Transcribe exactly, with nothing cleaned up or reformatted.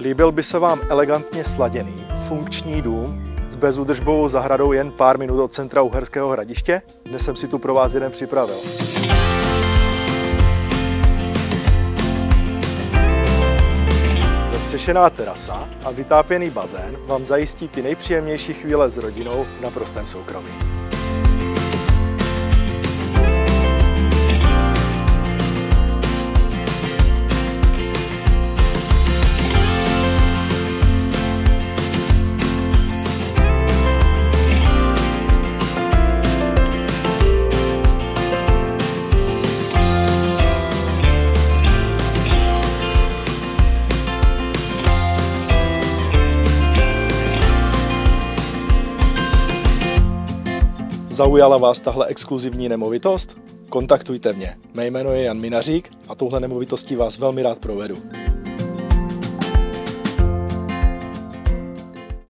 Líbil by se vám elegantně sladěný, funkční dům s bezúdržbovou zahradou jen pár minut od centra Uherského Hradiště? Dnes jsem si tu pro vás jeden připravil. Zastřešená terasa a vytápěný bazén vám zajistí ty nejpříjemnější chvíle s rodinou v naprostém soukromí. Zaujala vás tahle exkluzivní nemovitost? Kontaktujte mě. Mé jméno je Jan Minařík a touhle nemovitostí vás velmi rád provedu.